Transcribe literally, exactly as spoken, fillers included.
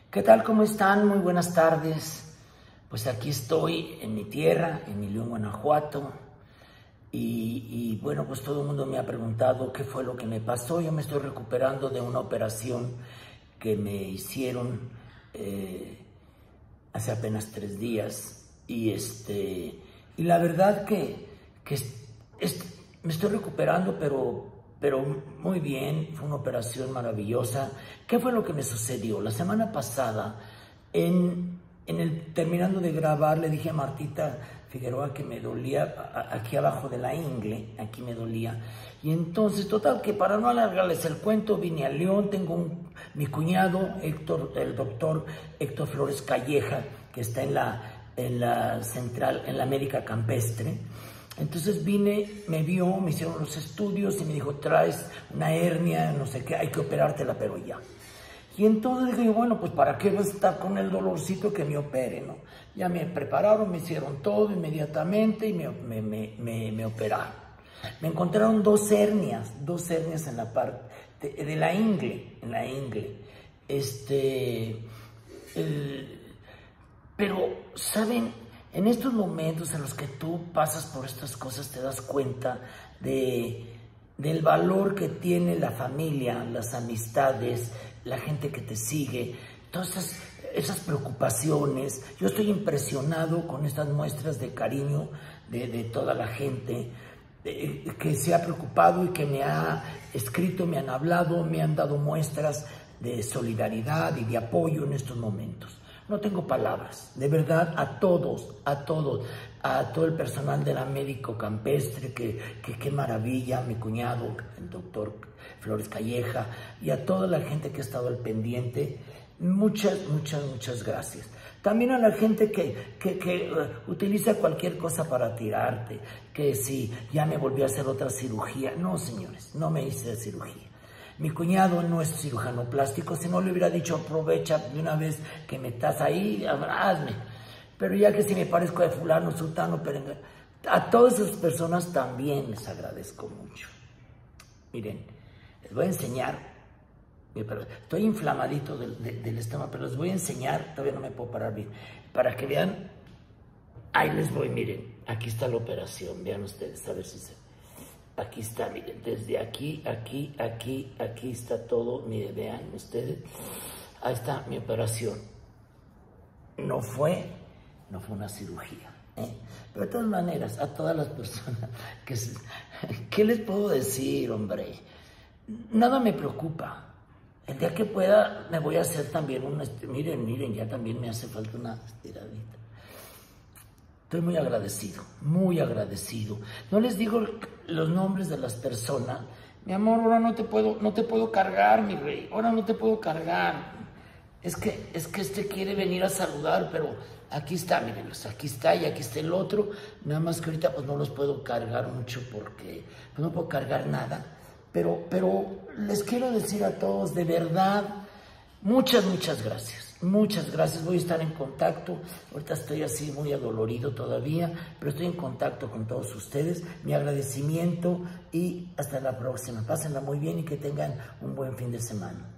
¿Qué tal? ¿Cómo están? Muy buenas tardes. Pues aquí estoy en mi tierra, en mi León, Guanajuato. Y, y bueno, pues todo el mundo me ha preguntado qué fue lo que me pasó. Yo me estoy recuperando de una operación que me hicieron eh, hace apenas tres días. Y, este, y la verdad que, que es, es, me estoy recuperando, pero... pero muy bien, fue una operación maravillosa. ¿Qué fue lo que me sucedió? La semana pasada, en, en el, terminando de grabar, le dije a Martita Figueroa que me dolía a, aquí abajo de la ingle, aquí me dolía. Y entonces, total, que para no alargarles el cuento, vine a León, tengo un, mi cuñado, Héctor, el doctor Héctor Flores Calleja, que está en la, en la central, en la médica campestre. Entonces vine, me vio, me hicieron los estudios y me dijo, traes una hernia, no sé qué, hay que operártela, pero ya. Y entonces dije, bueno, pues ¿para qué vas a estar con el dolorcito que me opere, no? Ya me prepararon, me hicieron todo inmediatamente y me, me, me, me, me operaron. Me encontraron dos hernias, dos hernias en la parte de, de la ingle, en la ingle. Este, el, pero, ¿saben? En estos momentos en los que tú pasas por estas cosas te das cuenta de, del valor que tiene la familia, las amistades, la gente que te sigue, todas esas, esas preocupaciones. Yo estoy impresionado con estas muestras de cariño de, de toda la gente de, que se ha preocupado y que me ha escrito, me han hablado, me han dado muestras de solidaridad y de apoyo en estos momentos. No tengo palabras, de verdad, a todos, a todos, a todo el personal de la médico campestre, que qué maravilla, mi cuñado, el doctor Flores Calleja, y a toda la gente que ha estado al pendiente, muchas, muchas, muchas gracias. También a la gente que, que, que uh, utiliza cualquier cosa para tirarte, que si ya me volví a hacer otra cirugía. No, señores, no me hice cirugía. Mi cuñado no es cirujano plástico, si no le hubiera dicho aprovecha de una vez que me estás ahí, hazme. Pero ya que si me parezco de fulano, sultano, pero a todas esas personas también les agradezco mucho. Miren, les voy a enseñar, estoy inflamadito del, del, del estómago, pero les voy a enseñar, todavía no me puedo parar bien, para que vean, ahí les voy, miren, aquí está la operación, vean ustedes, a ver si se... Aquí está, miren, desde aquí, aquí, aquí, aquí está todo, miren, vean ustedes, ahí está mi operación. No fue, no fue una cirugía, ¿eh? Pero de todas maneras, a todas las personas, que, ¿qué les puedo decir, hombre? Nada me preocupa. El día que pueda, me voy a hacer también una, miren, miren, ya también me hace falta una estiradita. Estoy muy agradecido, muy agradecido. No les digo los nombres de las personas. Mi amor, ahora no te puedo, no te puedo cargar, mi rey. Ahora no te puedo cargar. Es que, es que este quiere venir a saludar, pero aquí está, mírenlos, aquí está y aquí está el otro. Nada más que ahorita pues no los puedo cargar mucho porque pues, no puedo cargar nada. Pero, pero les quiero decir a todos, de verdad, muchas, muchas gracias. Muchas gracias, voy a estar en contacto. Ahorita estoy así muy adolorido todavía, pero estoy en contacto con todos ustedes. Mi agradecimiento y hasta la próxima. Pásenla muy bien y que tengan un buen fin de semana.